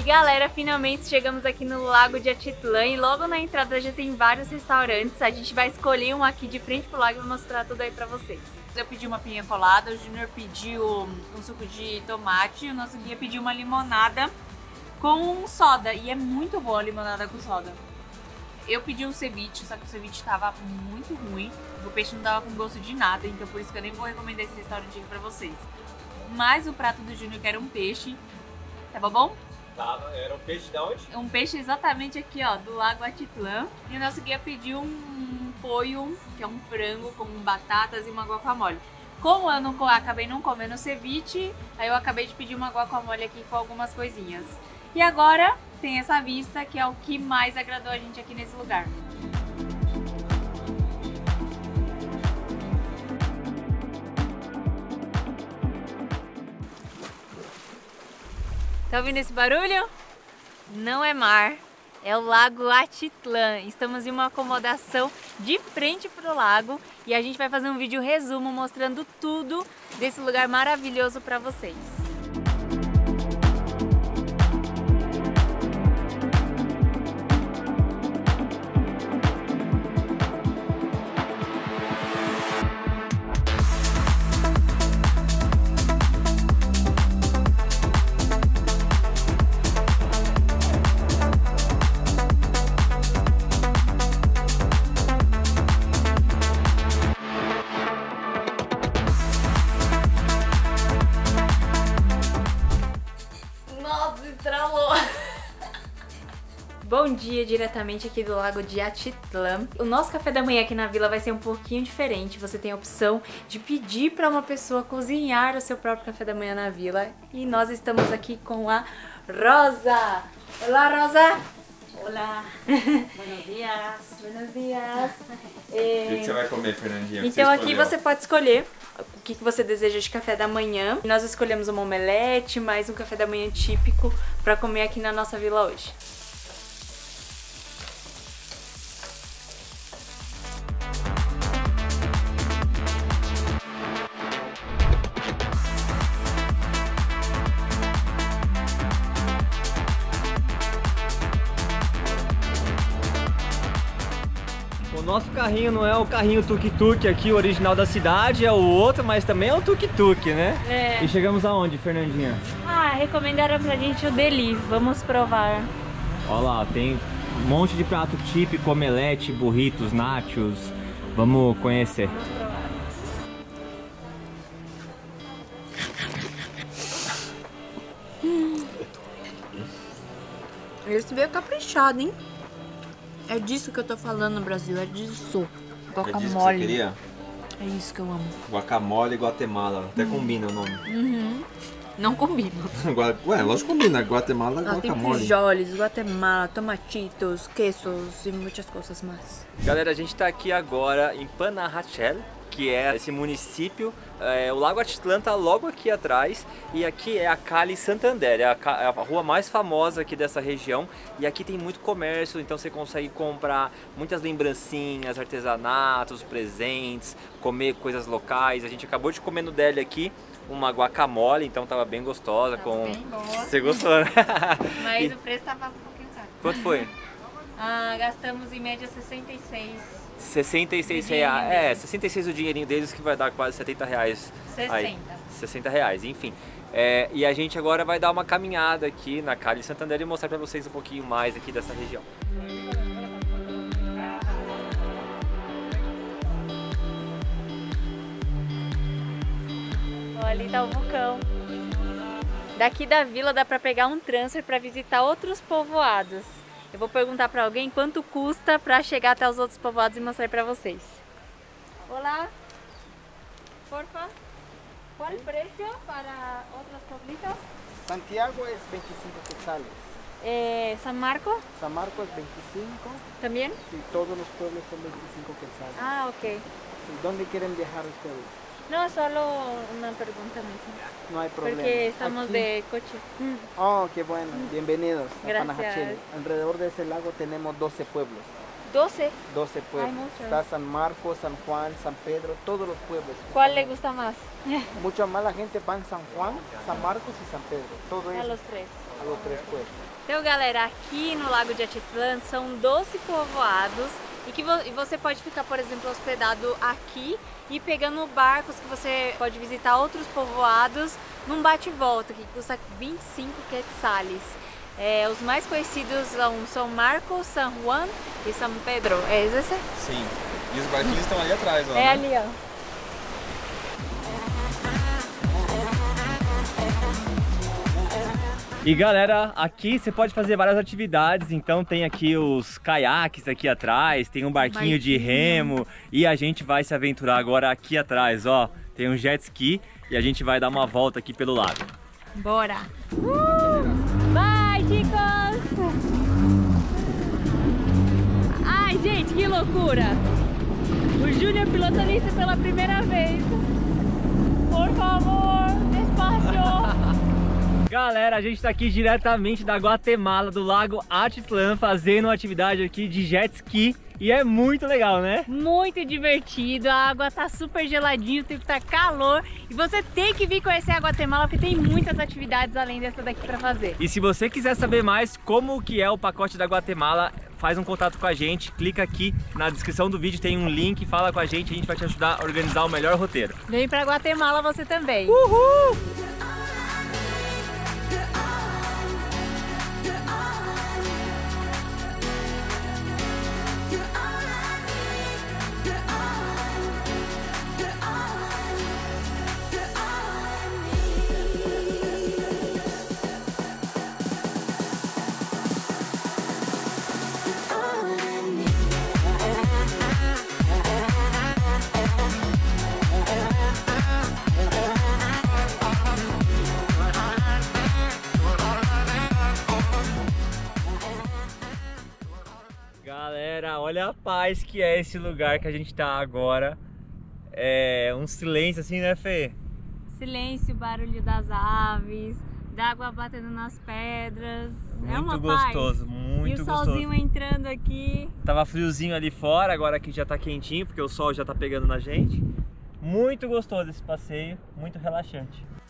Galera, finalmente chegamos aqui no Lago de Atitlã e logo na entrada já tem vários restaurantes. A gente vai escolher um aqui de frente pro lago e vou mostrar tudo aí pra vocês. Eu pedi uma pinha colada, o Junior pediu um suco de tomate e o nosso guia pediu uma limonada com soda. E é muito boa a limonada com soda. Eu pedi um ceviche, só que o ceviche tava muito ruim. O peixe não tava com gosto de nada, então por isso que eu nem vou recomendar esse restaurante aqui pra vocês. Mas o prato do Junior que era um peixe, tava bom? Tava, era um peixe de onde? Um peixe exatamente aqui, ó, do Lago Atitlã. E o nosso guia pediu um pollo, que é um frango com batatas e uma guacamole. Como eu não, acabei não comendo ceviche, aí eu acabei de pedir uma guacamole aqui com algumas coisinhas. E agora tem essa vista, que é o que mais agradou a gente aqui nesse lugar. Tá ouvindo esse barulho? Não é mar, é o Lago Atitlã. Estamos em uma acomodação de frente pro lago e a gente vai fazer um vídeo resumo mostrando tudo desse lugar maravilhoso para vocês. Bom dia, diretamente aqui do Lago de Atitlã. O nosso café da manhã aqui na vila vai ser um pouquinho diferente. Você tem a opção de pedir para uma pessoa cozinhar o seu próprio café da manhã na vila. E nós estamos aqui com a Rosa. Olá, Rosa! Olá! Buenos dias! Buenos dias! O que você vai comer, Fernandinha? Então aqui você pode escolher o que você deseja de café da manhã. Nós escolhemos uma omelete, mais um café da manhã típico para comer aqui na nossa vila hoje. O nosso carrinho não é o carrinho tuk-tuk aqui, o original da cidade, é o outro, mas também é um tuk-tuk, né? É. E chegamos aonde, Fernandinha? Ah, recomendaram pra gente o deli, vamos provar. Olha lá, tem um monte de prato típico, omelete, burritos, nachos. Vamos conhecer. Esse veio caprichado, hein? É disso que eu tô falando, Brasil, é disso. Guacamole. É disso que você queria? É isso que eu amo. Guacamole e Guatemala, até combina o nome. Uhum. Não combina. Ué, lógico que combina, Guatemala e Tem Guacamole. frijoles, Guatemala, tomatitos, quesos e muitas coisas mais. Galera, a gente está aqui agora em Panajachel, que é esse município. O Lago Atitlã tá logo aqui atrás e aqui é a Calle Santander, é a rua mais famosa aqui dessa região e aqui tem muito comércio, então você consegue comprar muitas lembrancinhas, artesanatos, presentes, comer coisas locais. A gente acabou de comer no deli aqui uma guacamole, então tava bem gostosa. Bem boa. Você gostou, né? Mas o preço tava um pouquinho caro. Quanto foi? Gastamos em média 66. 66 reais, 66 o dinheirinho deles, que vai dar quase 70 reais. 60. Aí, 60 reais, enfim. E a gente agora vai dar uma caminhada aqui na Calle Santander e mostrar pra vocês um pouquinho mais aqui dessa região. Ali tá o vulcão. Daqui da vila dá pra pegar um transfer pra visitar outros povoados. Eu vou perguntar pra alguém quanto custa pra chegar até os outros povoados e mostrar pra vocês. Olá, porfa, qual o preço para outros pueblitos? Santiago es 25 quetzales. San Marco San Marcos 25. también? Y todos los pueblos son 25 quetzales. Ah, ok. ¿Y dónde quieren viajar ustedes? No, solo una pregunta misma. No hay problema. Porque estamos Aquí- de coche. Oh, qué bueno. Bienvenidos a Gracias. Panajachel. Alrededor de ese lago tenemos 12 pueblos. 12. 12 pueblos. muchos. Está San Marcos, San Juan, San Pedro, todos los pueblos. ¿Cuál le gusta más? Mucha más la gente va en San Juan, San Marcos e San Pedro. Todo A isso los 3. a los 3 pueblos. Então, galera, aqui no Lago de Atitlán são 12 povoados e que você pode ficar, por exemplo, hospedado aqui e pegando barcos que você pode visitar outros povoados num bate-volta que custa 25 quetzales. Os mais conhecidos são São Marcos, San Juan e San Pedro. É esse? Sim. E os barquinhos estão ali atrás, ó. É né? ali, ó. E galera, aqui você pode fazer várias atividades, então tem aqui os caiaques aqui atrás, tem um barquinho de remo e a gente vai se aventurar agora aqui atrás, ó. Tem um jet ski e a gente vai dar uma volta aqui pelo lago. Bora! Vai, chicos! Ai, gente, que loucura! O Júnior pilotando isso pela primeira vez. Por favor, despacio! Galera, a gente tá aqui diretamente da Guatemala, do Lago Atitlán, fazendo uma atividade aqui de jet ski e é muito legal, né? Muito divertido, a água tá super geladinha, o tempo tá calor e você tem que vir conhecer a Guatemala porque tem muitas atividades além dessa daqui pra fazer. E se você quiser saber mais como que é o pacote da Guatemala, faz um contato com a gente, clica aqui na descrição do vídeo, tem um link, fala com a gente vai te ajudar a organizar o melhor roteiro. Vem pra Guatemala você também. Uhul! Galera, olha a paz que é esse lugar que a gente tá agora. É um silêncio assim, né, Fê? Silêncio, barulho das aves, da água batendo nas pedras. É uma Muito gostoso, paz. muito E o gostoso. solzinho entrando aqui. Tava friozinho ali fora, agora aqui já tá quentinho, porque o sol já tá pegando na gente. Muito gostoso esse passeio, muito relaxante.